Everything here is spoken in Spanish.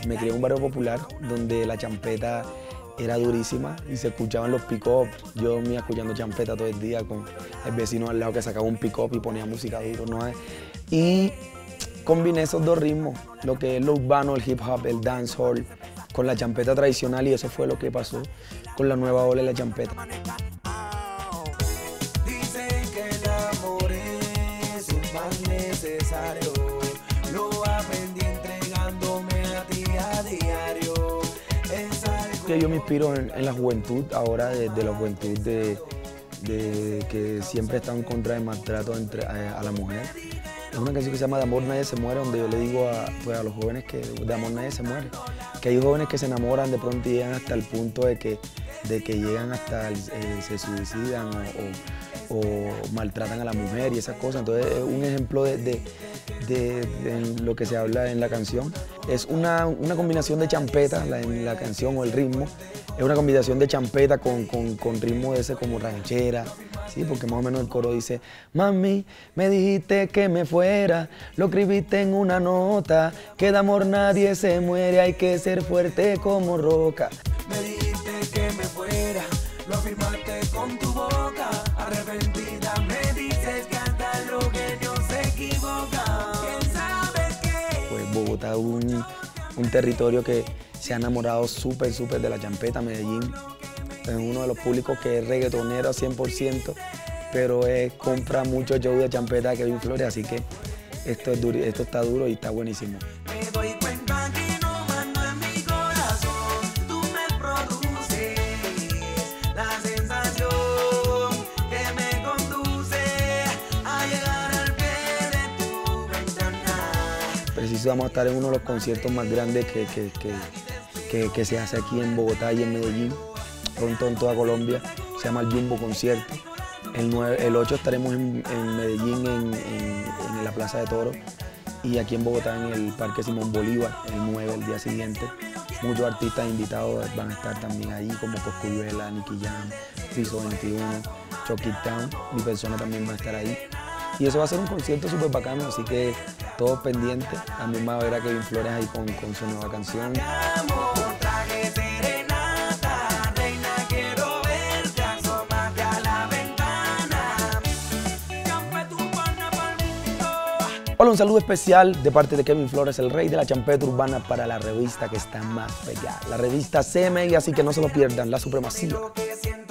Me crié en un barrio popular donde la champeta era durísima y se escuchaban los pick-up. Yo me iba escuchando champeta todo el día con el vecino al lado que sacaba un pick-up y ponía música duro, ¿no? Y combiné esos dos ritmos, lo que es lo urbano, el hip hop, el dancehall, con la champeta tradicional, y eso fue lo que pasó con la nueva ola de la champeta. Dicen que el amor es un mal necesario, lo aprendí entregándome a ti a diario. Yo me inspiro en la juventud ahora, de la juventud de que siempre está en contra del maltrato a la mujer. Es una canción que se llama De amor nadie se muere, donde yo le digo a los jóvenes que de amor nadie se muere. Que hay jóvenes que se enamoran de pronto y llegan hasta el punto de que llegan hasta, se suicidan o maltratan a la mujer y esas cosas. Entonces es un ejemplo de lo que se habla en la canción. Es una combinación de champeta, en la canción o el ritmo. Es una combinación de champeta con ritmo ese como ranchera, ¿sí? Porque más o menos el coro dice: mami, me dijiste que me fuera, lo escribiste en una nota, que de amor nadie se muere, hay que ser fuerte como roca. Me dijiste que me fuera, lo afirmaste con tu boca, arrepentida me dices que hasta lo que no se equivoca. ¿Quién sabe qué? Pues Bogotá es un territorio que se ha enamorado súper de la champeta. Medellín es uno de los públicos que es reggaetonero a 100%, pero compra mucho show de champeta de Kevin Flores, así que esto está duro y está buenísimo. Me doy cuenta que no mando en mi corazón, tú me produces la sensación que me conduce a llegar al pie de tu ventana. Preciso vamos a estar en uno de los conciertos más grandes que se hace aquí en Bogotá y en Medellín, pronto en toda Colombia. Se llama el Jumbo Concierto. El 8 estaremos en Medellín, en la Plaza de Toros, y aquí en Bogotá en el Parque Simón Bolívar, el 9, el día siguiente. Muchos artistas invitados van a estar también ahí, como Cosculluela, Nicky Jam, Piso 21, Chucky Town. Mi persona también va a estar ahí. Y eso va a ser un concierto súper bacano, así que todos pendientes. También va a ver a Kevin Flores ahí con su nueva canción. Hola, un saludo especial de parte de Kevin Flores, el rey de la champeta urbana, para la revista que está más pegada, la revista CMI, así que no se lo pierdan, La Supremacía.